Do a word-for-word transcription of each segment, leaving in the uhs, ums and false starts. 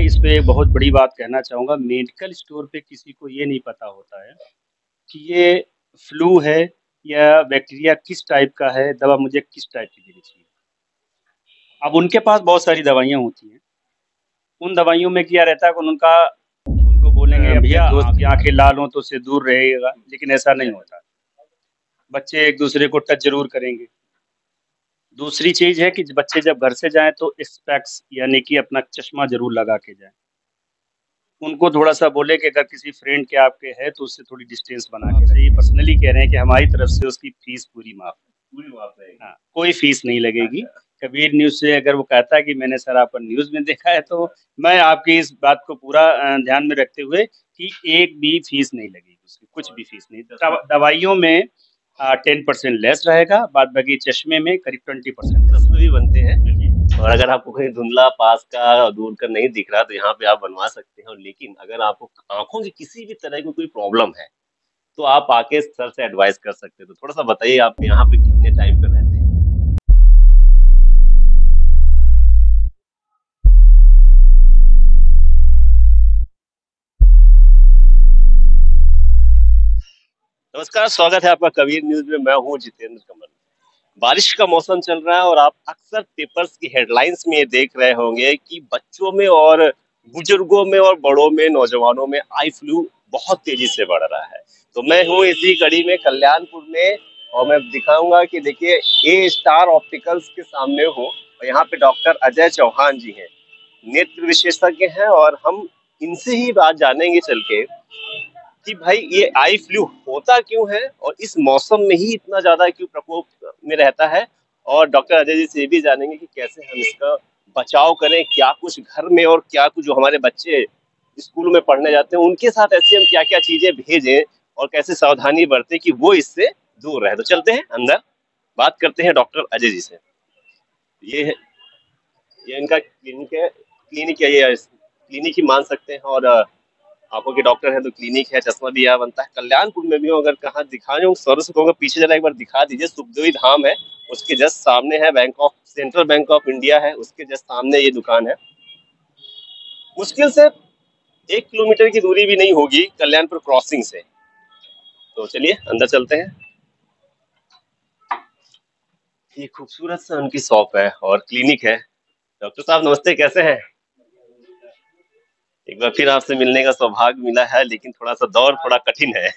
इस पे एक बहुत बड़ी बात कहना चाहूँगा, मेडिकल स्टोर पे किसी को ये नहीं पता होता है कि ये फ्लू है या बैक्टीरिया किस टाइप का है, दवा मुझे किस टाइप की देनी चाहिए। अब उनके पास बहुत सारी दवाइयाँ होती हैं, उन दवाइयों में क्या रहता है कि उनका उनको बोलेंगे अ, अपने भैया दोस्त आप की आँखें लाल हों तो उससे दूर रहिएगा, लेकिन ऐसा नहीं होता। बच्चे एक-दूसरे को टच ज़रूर करेंगे। दूसरी चीज़ है कि ज बच्चे जब घर से जाएँ तो स्पेक्स यानी कि अपना चश्मा ज़रूर लगा के जाएँ। उनको थोड़ा-सा बोले कि अगर किसी फ्रेंड के आपके है तो उससे थोड़ी डिस्टेंस बना के रखें। ये पर्सनली कह रहे हैं कि हमारी तरफ से उसकी फ़ीस पूरी माफ़ है। पूरी माफ़ रहेगी। हाँ, कोई फ़ीस नहीं लगेगी। अच्छा। कबीर न्यूज़ से अगर वो कहता है कि मैंने सर आपका न्यूज़ में देखा है तो मैं आपकी इस बात को पूरा अ, ध्यान में रखते हुए कि एक भी फ़ीस नहीं लगेगी उसकी, कुछ भी फ़ीस नहीं। दव दवाइयों में अ, टेन परसेंट लेस रहेगा, बाद बाकी चश्मे में करीब ट्वेंटी परसेंट लेस। चश्मे भी बनते हैं और अगर आपको कहीं धुंधला पास का दूर का नहीं दिख रहा तो यहाँ पे आप बनवा सकते हैं। लेकिन अगर आपको आँखों की किसी भी तरह की कोई प्रॉब्लम है, तो आप आके सर से एडवाइस कर सकते हैं। तो थोड़ा-सा बताइए आप यहाँ पे कितने टाइम पे रहते हैं? नमस्कार, स्वागत है आपका कबीर न्यूज़ में। मैं हूँ जितेंद्र कमल। बारिश का मौसम चल रहा है और आप अक्सर पेपर्स की हेडलाइंस में ये देख रहे होंगे कि बच्चों में और बुजुर्गों में और बड़ों में, नौजवानों में आई फ्लू बहुत तेजी से बढ़ रहा है। तो मैं हूँ इसी कड़ी में कल्याणपुर में और मैं दिखाऊंगा कि देखिए ए स्टार ऑप्टिकल्स के सामने हूँ और यहाँ पे डॉक्टर अजय चौहान जी हैं, नेत्र विशेषज्ञ हैं और हम इनसे ही बात जानेंगे चल के कि भाई ये आई फ्लू होता क्यों है और इस मौसम में ही इतना ज्यादा क्यों प्रकोप में रहता है। और डॉक्टर अजय जी से ये भी जानेंगे कि कैसे हम इसका बचाव करें, क्या कुछ घर में और क्या कुछ जो हमारे बच्चे स्कूल में पढ़ने जाते हैं उनके साथ ऐसी हम क्या क्या चीजें भेजें और कैसे सावधानी बरतें कि वो इससे दूर रहे। तो चलते हैं अंदर, बात करते हैं डॉक्टर अजय जी से। ये है ये इनका क्लिनिक है, क्लिनिक है, ये क्लिनिक ही मान सकते हैं और आंखों के डॉक्टर है तो क्लिनिक है, चश्मा भी यहाँ बनता है। कल्याणपुर में भी हो, अगर कहाँ दिखाने हो सर से कहूँगा पीछे जरा एक बार दिखा दीजिए। सुखदेवी धाम है, उसके जस्ट सामने है bank of central bank of India है, उसके जस्ट सामने ये दुकान है। मुश्किल से एक किलोमीटर की दूरी भी नहीं होगी कल्याणपुर क्रॉसिंग से। तो चलिए अंदर चलते हैं। ये खूबसूरत सा उनकी शॉप है और क्लिनिक है। डॉक्टर साहब नमस्ते, कैसे हैं? एक बार फिर आपसे मिलने का सौभाग्य मिला है, लेकिन थोड़ा सा दौर थोड़ा कठिन है।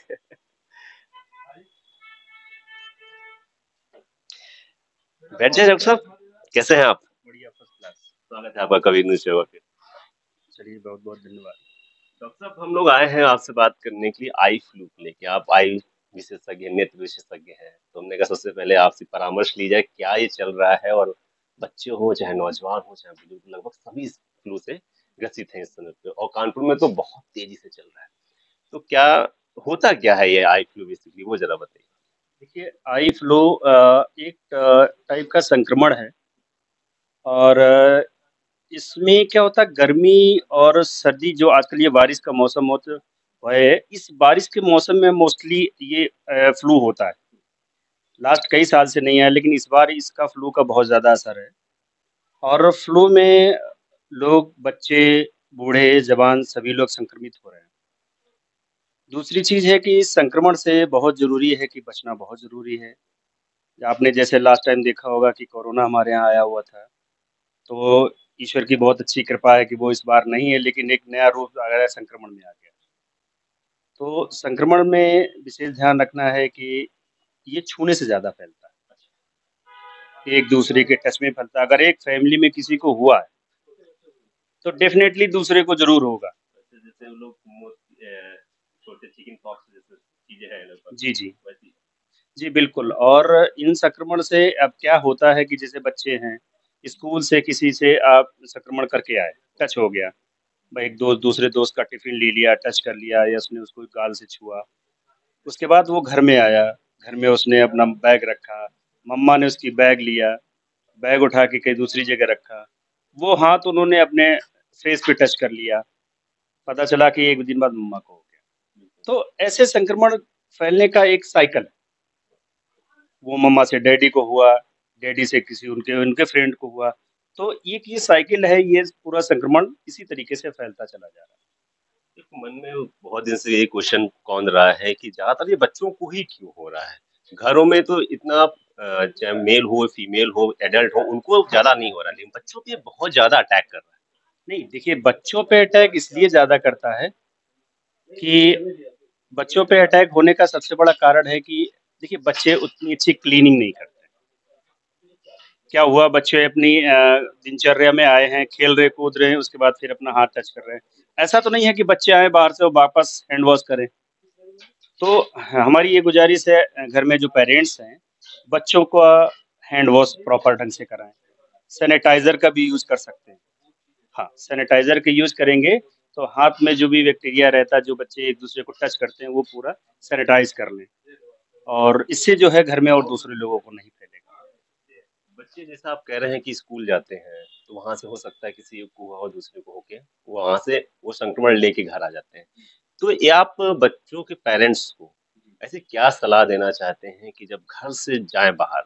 बैठ जाए डॉक्टर साहब, कैसे हैं आप? बढ़िया, फर्स्ट क्लास। स्वागत है आपका कबीर न्यूज़ सेवा पे। चलिए बहुत-बहुत धन्यवाद। डॉक्टर साहब हम लोग आए हैं आपसे बात करने के लिए आई फ्लू को लेके। आप आई विशेषज्ञ, नेत्र विशेषज्ञ हैं, तो हमने कहा सबसे पहले आपसे परामर्श ली जाए क्या ये चल रहा है और बच्चे हो चाहे नौजवान हो चाहे बुजुर्ग, लगभग सभी इस फ्लू से ग्रसित हैं इस समय पे और कानपुर में तो बहुत तेजी से चल रहा है। तो क्या होता क्या है ये आई फ्लू बेसिकली, वो जरा बताइए। देखिए आई फ्लू अ, एक टाइप का संक्रमण है और अ, इसमें क्या होता है गर्मी और सर्दी जो आजकल ये बारिश का मौसम होता है, इस बारिश के मौसम में मोस्टली ये अ, फ्लू होता है। लास्ट कई साल से नहीं है लेकिन इस बार इसका फ्लू का बहुत ज़्यादा असर है और फ्लू में लोग, बच्चे, बूढ़े, जवान सभी लोग संक्रमित हो रहे हैं। दूसरी चीज़ है कि इस संक्रमण से बहुत ज़रूरी है कि बचना बहुत ज़रूरी है। आपने जैसे लास्ट टाइम देखा होगा कि कोरोना हमारे यहाँ आया हुआ था, तो ईश्वर की बहुत अच्छी कृपा है कि वो इस बार नहीं है लेकिन एक नया रूप आ गया, संक्रमण में आ गया। तो संक्रमण में विशेष ध्यान रखना है कि ये छूने से ज़्यादा फैलता है। एक दूसरे के टच में फैलता है। अगर एक फैमिली में किसी को हुआ है, तो डेफ़िनेटली दूसरे को ज़रूर होगा। जैसे जैसे वो लोग मोस्ट अ, छोटे चिकन पॉक्स जैसे चीजें हैं लगभग जी, जी। वैसी। जी, बिल्कुल और इन संक्रमण से अब क्या होता है कि जैसे बच्चे हैं, स्कूल से किसी से आप संक्रमण करके आए, टच हो गया। भाई एक दोस्त दूसरे दोस्त का टिफ़िन ले लिया, टच कर लिया या उसने उसको गाल से छुआ। उसके बाद वो घर में आया, घर में उसने अपना बैग रखा, मम्मा ने उसकी बैग लिया, बैग उठा के कहीं दूसरी जगह रखा। वो हाथ उन्होंने अपने फेस पे टच कर लिया, पता चला कि एक दिन बाद मम्मा को हो गया। तो ऐसे संक्रमण फैलने का एक साइकिल है। वो मम्मा से डैडी को हुआ, डैडी से किसी उनके उनके फ्रेंड को हुआ। तो एक ये साइकिल है, ये पूरा संक्रमण इसी तरीके से फैलता चला जा रहा है। एक मन में बहुत दिन से ये क्वेश्चन कौन रहा है कि ज्यादातर ये बच्चों को ही क्यों हो रहा है। घरों में तो इतना अ, चाहे मेल हो फीमेल हो एडल्ट हो उनको ज्यादा नहीं हो रहा, लेकिन बच्चों पे बहुत ज्यादा अटैक कर रहा है। नहीं, देखिए बच्चों पे अटैक इसलिए ज़्यादा करता है कि बच्चों पे अटैक होने का सबसे बड़ा कारण है कि देखिए बच्चे उतनी अच्छी क्लीनिंग नहीं करते। क्या हुआ, बच्चे अपनी अ, दिनचर्या में आए हैं, खेल रहे कूद रहे हैं, उसके बाद फिर अपना हाथ टच कर रहे हैं। ऐसा तो नहीं है कि बच्चे आए बाहर से और वापस हैंड वॉश करें। तो हमारी ये गुजारिश है अ, घर में जो पेरेंट्स हैं, बच्चों को हैंड वॉश प्रॉपर ढंग से कराएँ। सैनिटाइज़र का भी यूज़ कर सकते हैं। हाँ, सैनिटाइज़र का यूज़ करेंगे तो हाथ में जो भी बैक्टीरिया रहता है, जो बच्चे एक-दूसरे को टच करते हैं, वो पूरा सैनिटाइज़ कर लें और इससे जो है घर में और दूसरे लोगों को नहीं फैलेगा। बच्चे जैसा आप कह रहे हैं कि स्कूल जाते हैं तो वहां से हो सकता है किसी एक को हुआ हो दूसरे को होके वहां से वो संक्रमण लेके घर आ जाते हैं। तो ये आप बच्चों के पेरेंट्स को ऐसे क्या सलाह देना चाहते हैं कि जब घर से जाएं बाहर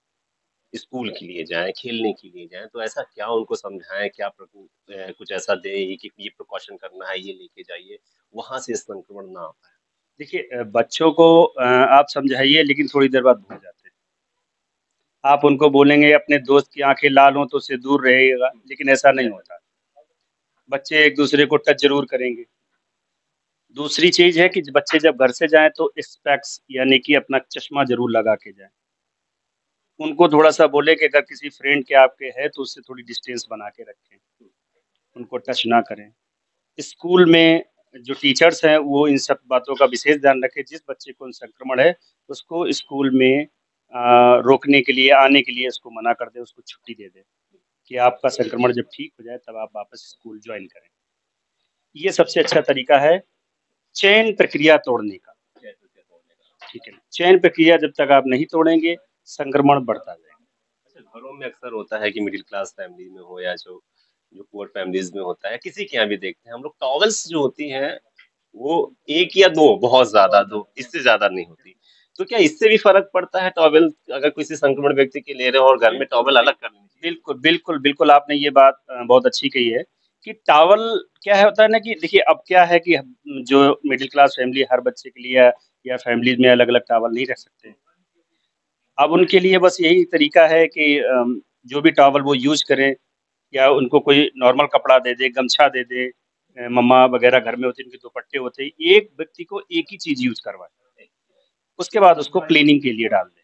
स्कूल के लिए जाएं खेलने के लिए जाएं तो ऐसा क्या उनको समझाएं, क्या प्रकु- अ, कुछ ऐसा दें कि ये प्रिकॉशन करना है, ये लेके जाइए, वहां से संक्रमण ना आ पाए। देखिए अ, बच्चों को अ, आप समझाइए लेकिन थोड़ी देर बाद भूल जाते हैं। आप उनको बोलेंगे अपने दोस्त की आँखें लाल हों तो उससे दूर रहिएगा, लेकिन ऐसा नहीं होता। बच्चे एक-दूसरे को टच ज़रूर करेंगे। दूसरी चीज़ है कि ज बच्चे जब घर से जाएँ तो स्पेक्स यानी कि अपना चश्मा ज़रूर लगा के जाएँ। उनको थोड़ा-सा बोलें कि अगर किसी फ्रेंड के आपके है तो उससे थोड़ी डिस्टेंस बना के रखें, उनको टच ना करें। स्कूल में जो टीचर्स हैं वो इन सब बातों का विशेष ध्यान रखें, जिस बच्चे को संक्रमण है उसको स्कूल में अ, रोकने के लिए, आने के लिए उसको मना कर दें, उसको छुट्टी दे दें, कि आपका संक्रमण जब ठीक हो जाए तब आप वापस स्कूल जॉइन करें। ये सबसे अच्छा तरीका है चयन प्रक्रिया तोड़ने का, ठीक है? चयन प्रक्रिया जब तक आप नहीं तोड़ेंगे, संक्रमण बढ़ता जाएगा। अच्छा, घरों में अक्सर होता है कि मिडिल क्लास फैमिली में हो या जो जो पुअर फैमिलीज में होता है, किसी के यहाँ भी देखते हैं हम लोग टॉवल्स जो होती हैं वो एक या दो, बहुत ज्यादा दो, इससे ज्यादा नहीं होती। तो क्या इससे भी फर्क पड़ता है टॉवल अगर किसी संक्रमण व्यक्ति के ले रहे हो और घर में टॉवल अलग कर लेनी चाहिए? बिल्कुल, बिल्कुल, बिल्कुल आपने ये बात अ, बहुत अच्छी कही है कि टॉवल क्या है होता है ना कि देखिए अब क्या है कि हम जो मिडिल क्लास फैमिली हर बच्चे के लिए या या फैमिलीज़ में अलग-अलग टॉवल नहीं रख सकते। अब उनके लिए बस यही तरीका है कि अम, जो भी टॉवल वो यूज़ करें या उनको कोई नॉर्मल कपड़ा दे दे, गमछा दे दे अ, मम्मा वगैरह घर में होती हैं, उनके दुपट्टे होते हैं, एक व्यक्ति को एक ही चीज़ यूज़ करवाएँ। उसके बाद उसको क्लीनिंग के लिए डाल दें।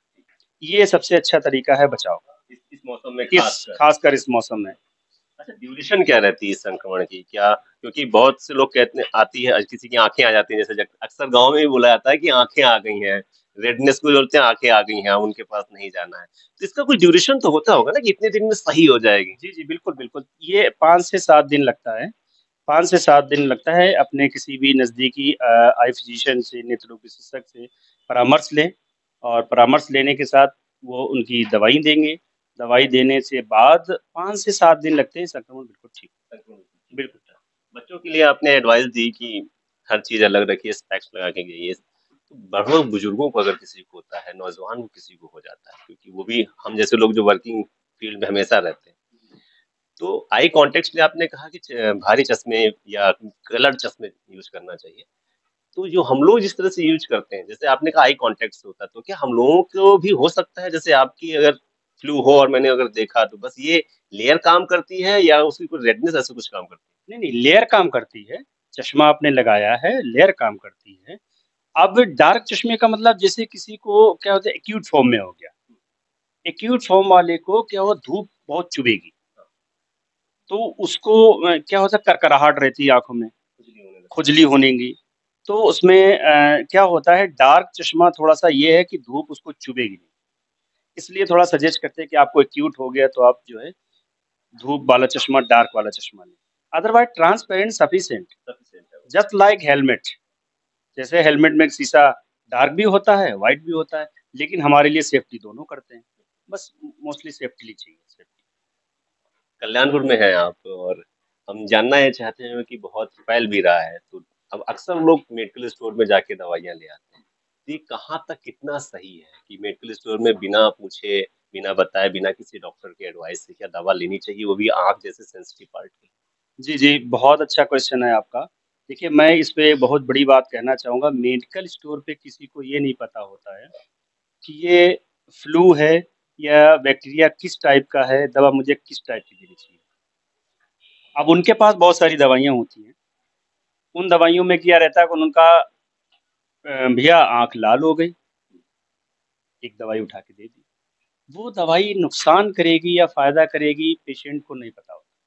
ये सबसे अच्छा तरीका है बचाव का, इस, इस मौसम में इस खास कर। खासकर इस मौसम में। अच्छा, ड्यूरेशन क्या रहती है इस संक्रमण की? क्या क्योंकि बहुत से लोग कहते हैं आती है, किसी की आंखें आ जाती हैं, जैसे जग- अक्सर गांव में भी बोला जाता है कि आंखें आ गई हैं, रेडनेस को बोलते हैं आंखें आ गई हैं, उनके पास नहीं जाना है। तो इसका कोई ड्यूरेशन तो होता होगा ना कि इतने दिन में सही हो जाएगी? जी, जी, बिल्कुल, बिल्कुल। ये पाँच से सात दिन लगता है। पाँच से सात दिन लगता है अपने किसी भी नज़दीकी अ, आई फिजिशियन से, नेत्र रोग विशेषज्ञ से परामर्श लें और परामर्श लेने के साथ वो उनकी दवाई देंगे। दवाई देने से बाद पाँच से सात दिन लगते हैं, संक्रमण बिल्कुल ठीक संक्रमण की ठीक बिल्कुल। होता है। बच्चों के लिए आपने एडवाइस दी कि हर चीज अलग रखिए, स्पेक्स लगा के जाइए। तो बड़ों बुजुर्गों को अगर किसी को होता है, नौजवान को किसी को हो जाता है, क्योंकि वो भी हम जैसे लोग जो वर्किंग फील्ड में हमेशा रहते हैं, तो आई कॉन्टेक्स्ट में आपने कहा कि च- भारी चश्मे या कलर चश्मे यूज करना चाहिए। तो जो हम लोग जिस तरह से यूज करते हैं, जैसे आपने कहा आई कांटेक्ट से होता है, तो क्या हम लोगों को भी हो सकता है जैसे आपकी अगर फ्लू हो और मैंने अगर देखा तो बस ये लेयर काम करती है या उसकी कोई रेडनेस ऐसा कुछ काम करती नहीं, नहीं, लेयर काम करती है। चश्मा आपने लगाया है, लेयर काम करती है। अब डार्क चश्मे का मतलब जैसे किसी को क्या होता है एक्यूट फॉर्म में हो गया। एक्यूट फॉर्म वाले को क्या होगा धूप बहुत चुभेगी, तो उसको अ, क्या होता है करकराहट रहती है आँखों में, है? खुजली होने लगती खुजली होनेगी। तो उसमें अ, क्या होता है डार्क चश्मा थोड़ा-सा ये है कि धूप उसको चुभेगी नहीं। इसलिए थोड़ा सजेस्ट करते हैं कि आपको एक्यूट हो गया तो आप जो है धूप वाला चश्मा, डार्क वाला चश्मा लें। अदरवाइज़ ट्रांसपेरेंट सफिशिएंट है, सफिशिएंट है वो। Just like helmet. जैसे हेलमेट में एक शीशा डार्क भी होता है, व्हाइट भी होता है, लेकिन हमारे लिए सेफ्टी दोनों करते हैं। बस मोस्टली सेफ्टी लिए चाहिए सेफ्टी। कल्याणपुर में है आप और हम जानना ये चाहते हैं कि बहुत फैल भी रहा है, तो अब अक्सर लोग मेडिकल स्टोर में जाके दवाइयाँ ले आते हैं। तो ये कहाँ तक कितना सही है कि मेडिकल स्टोर में बिना पूछे बिना बताए, बिना किसी डॉक्टर के एडवाइस से क्या दवा लेनी चाहिए, वो भी आँख जैसे सेंसिटिव पार्ट की? जी, जी, बहुत अच्छा क्वेश्चन है आपका। देखिए, मैं इस पे बहुत बड़ी बात कहना चाहूँगा, मेडिकल स्टोर पे किसी को ये नहीं पता होता है कि ये फ्लू है या बैक्टीरिया किस टाइप का है, दवा मुझे किस टाइप की देनी चाहिए। अब उनके पास बहुत सारी दवाइयाँ होती हैं। उन दवाइयों में क्या रहता है कि उनका अ, भैया आँख लाल हो गई, एक दवाई उठा के दे दी। वो दवाई नुकसान करेगी या फ़ायदा करेगी, पेशेंट को नहीं पता होता।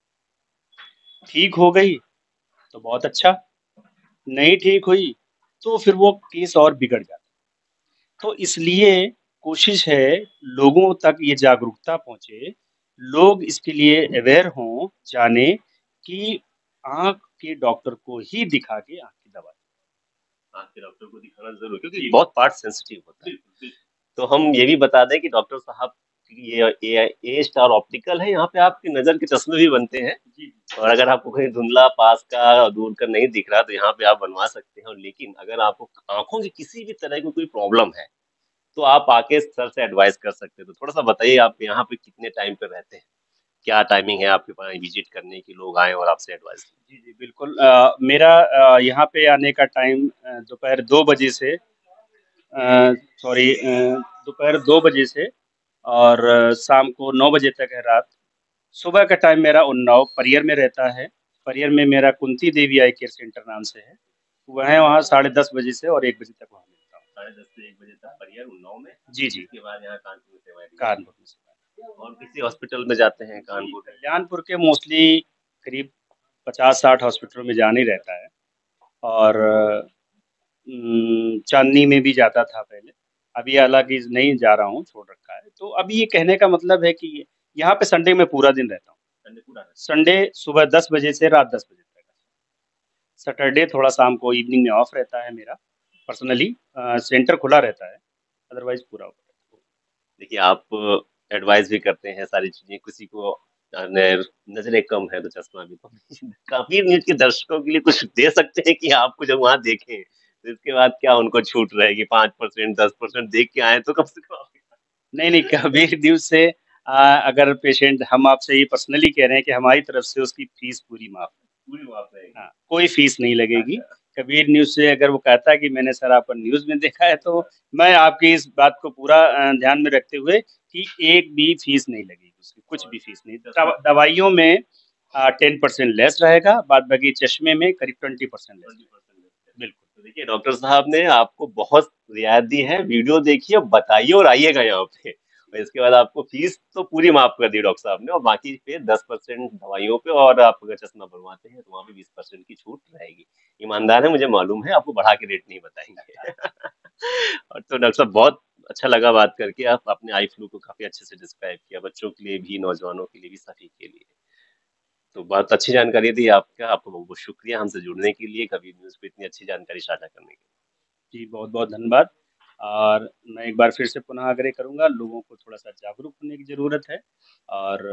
ठीक हो गई, तो बहुत अच्छा, नहीं ठीक हुई, तो फिर वो केस और बिगड़ जाता है। तो इसलिए कोशिश है लोगों तक ये जागरूकता पहुँचे, लोग इसके लिए अवेयर हों, जानें कि आँख के डॉक्टर को ही दिखा के आँख की दवा आँख के डॉक्टर को दिखाना ज़रूर, क्योंकि जी, बहुत पार्ट सेंसिटिव होता है। बिल्कुल, बिल्कुल। तो हम ये भी बता दें कि डॉक्टर साहब ये ए ए स्टार ऑप्टिकल है, यहाँ पे आपकी नज़र के चश्मे भी बनते हैं। जी, जी। और अगर आपको कहीं धुंधला पास का और दूर का नहीं दिख रहा, तो यहाँ पे आप बनवा सकते हैं। और लेकिन अगर आपको आँखों की किसी भी तरह की कोई प्रॉब्लम है, तो आप आके सर से एडवाइस कर सकते हैं। तो थोड़ा-सा बताइए, आप यहाँ पे कितने टाइम पे रहते हैं? क्या टाइमिंग है आपके पास विज़िट करने की, लोग आएँ और आपसे एडवाइस लें? जी, जी, बिल्कुल अ, मेरा अ, यहाँ पे आने का टाइम अ, दोपहर दो बजे से अ, सॉरी अ, दोपहर दो बजे से और अ, शाम को नौ बजे तक है रात। सुबह का टाइम मेरा उन्नाव परियर में रहता है। परियर में मेरा Kunti Devi eye care centre नाम से है। वह वहाँ साढ़े दस बजे से और एक बजे तक वहाँ मिलता हूँ। साढ़े दस से एक बजे तक परियर उन्नाव में, जी, जी, इसके बाद यहाँ कानपुर में सेवाएँ दी जाती कानपुर में से। हैं। और किसी हॉस्पिटल में जाते हैं जी, कानपुर? कल्याणपुर के मोस्टली करीब पचास साठ हॉस्पिटलों में जाना ही रहता है और उम, चाँदनी में भी जाता था पहले। अभी हालाँकि नहीं जा रहा हूँ, छोड़ रखा है। तो अभी ये कहने का मतलब है कि यहाँ पे संडे में पूरा दिन रहता हूँ। संडे पूरा रहता संडे सुबह दस बजे से रात दस बजे तक। सैटरडे थोड़ा शाम को इवनिंग में ऑफ रहता है मेरा पर्सनली अ, सेंटर खुला रहता है, अदरवाइज़ पूरा ओपन रहता है। है। देखिए, आप एडवाइस भी करते हैं सारी चीज़ें, किसी को अ, न नज़रें कम है तो चश्मा भी कम है। काफ़ी न्यूज़ के दर्शकों के लिए कुछ दे सकते हैं कि आपको जब वहाँ देखें, तो इसके बाद क्या उनको छूट रहेगी? पाँच परसेंट दस परसेंट देख के आएँ तो कम से कम नहीं, नहीं, कबीर न्यूज़ से अ, अगर पेशेंट हम आपसे ये पर्सनली कह रहे हैं कि हमारी तरफ से उसकी फ़ीस पूरी माफ़ है। पूरी माफ़ रहेगी। हाँ, कोई फ़ीस नहीं लगेगी। अच्छा। कबीर न्यूज़ से अगर वो कहता है कि मैंने सर आपका न्यूज़ में देखा है, तो मैं आपकी इस बात को पूरा अ, ध्यान में रखते हुए कि एक भी फ़ीस नहीं लगेगी उसकी, कुछ और भी फ़ीस नहीं। चश्मा दव दवाइयों में अ, टेन परसेंट लेस रहेगा, बाद बाकी चश्मे में करीब ट्वेंटी परसेंट लेस बीस परसेंट लेते हैं। बिल्कुल। तो देखिए, डॉक्टर साहब ने आपको बहुत रियायत दी है, वीडियो देखिए, बताइए और आइएगा यहाँ पे। और इसके बाद आपको फीस तो पूरी माफ कर दी डॉक्टर साहब ने, और बाकी पे दस परसेंट दवाइयों पे, और आप अगर चश्मा बनवाते हैं तो वहाँ पे बीस परसेंट की छूट रहेगी। ईमानदार है, मुझे मालूम है, आपको बढ़ा के रेट नहीं बताएंगे। और तो डॉक्टर साहब, बहुत अच्छा लगा बात करके। आप अपने आई फ्लू को काफी अच्छे से डिस्क्राइब किया, बच्चों के लिए भी, नौजवानों के लिए भी, सभी के लिए। तो बहुत अच्छी जानकारी दी आपका, आपको बहुत बहुत शुक्रिया हमसे जुड़ने के लिए, कभी न्यूज़ पे इतनी अच्छी जानकारी साझा करने के लिए। जी, बहुत-बहुत धन्यवाद और मैं एक बार फिर से पुनः आग्रह करूँगा, लोगों को थोड़ा-सा जागरूक होने की ज़रूरत है और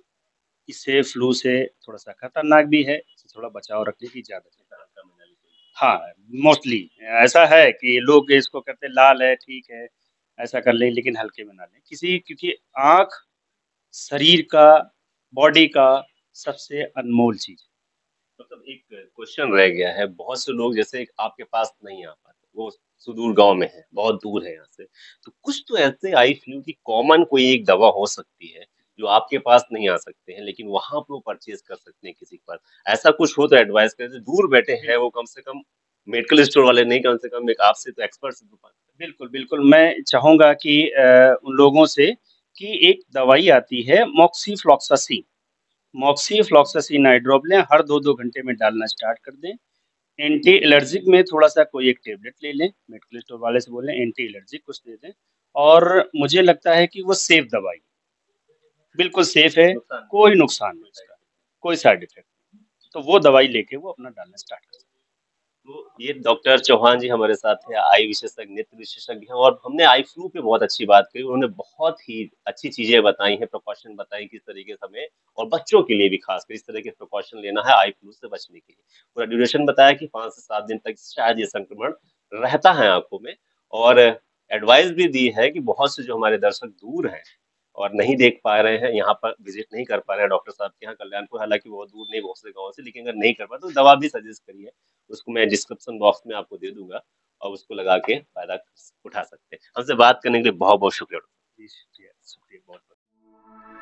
इससे फ्लू से थोड़ा-सा खतरनाक भी है, इससे थोड़ा बचाव रखने की ज़्यादा ज़रूरत हल्का में ना लें कोई। है। हाँ, मोस्टली ऐसा है कि लोग इसको कहते हैं लाल है, ठीक है, ऐसा कर लें लेकिन हल्के में ना लें। किसी क्योंकि आँख शरीर का, बॉडी का सबसे अनमोल चीज़ है। मतलब एक क्वेश्चन रह गया है, बहुत से लोग जैसे आपके पास नहीं आ पाते, वो सुदूर गाँव में है, बहुत दूर है यहाँ से। तो कुछ तो ऐसे आई फ्लू की कॉमन कोई एक दवा हो सकती है, जो आपके पास नहीं आ सकते हैं, लेकिन वहाँ पे वो परचेज़ कर सकते हैं किसी के पास। ऐसा कुछ हो तो एडवाइस करें, जो दूर बैठे हैं वो कम से कम मेडिकल स्टोर वाले नहीं, कम से कम एक आपसे तो एक्सपर्ट से तो बात करें। बिल्कुल, बिल्कुल, मैं चाहूँगा कि अ, उन लोगों से कि एक दवाई आती है मॉक्सिफ्लॉक्सासिन, मॉक्सिफ्लॉक्सासिन आई ड्रॉप लें, हर दो दो घंटे में डालना स्टार्ट कर दें। एंटी एलर्जिक में थोड़ा-सा कोई एक टैबलेट ले लें, मेडिकल स्टोर वाले से बोलें एंटी एलर्जिक कुछ दे दें और मुझे लगता है कि वो सेफ दवाई है, बिल्कुल सेफ है, नुकसान नहीं कोई है, नुकसान नहीं कोई साइड उसका, इफ़ेक्ट कोई साइड इफ़ेक्ट नहीं। तो वो दवाई लेके वो अपना डालना स्टार्ट कर सकते तो ये डॉक्टर चौहान जी हमारे साथ हैं, आई विशेषज्ञ, नेत्र विशेषज्ञ हैं, और हमने आई फ्लू पे बहुत अच्छी बात कही। उन्होंने बहुत ही अच्छी चीजें बताई हैं, प्रिकॉशन बताई किस तरीके से हमें, और बच्चों के लिए भी खासकर इस तरह के प्रिकॉशन लेना है आई फ्लू से बचने के लिए। पूरा ड्यूरेशन बताया कि पाँच से सात दिन तक शायद ये संक्रमण रहता है आंखों में, और एडवाइस भी दी है कि बहुत से जो हमारे दर्शक दूर हैं और नहीं देख पा रहे हैं, यहाँ पर विजिट नहीं कर पा रहे हैं डॉक्टर साहब के यहाँ कल्याणपुर, हालांकि बहुत दूर नहीं, बहुत से गाँव से, लेकिन अगर नहीं कर पाए तो दवा भी सजेस्ट करिए, उसको मैं डिस्क्रिप्शन बॉक्स में आपको दे दूंगा और उसको लगा के फायदा उठा सकते हैं। हमसे बात करने के लिए बहुत बहुत शुक्रिया। जी, शुक्रिया, शुक्रिया बहुत-बहुत।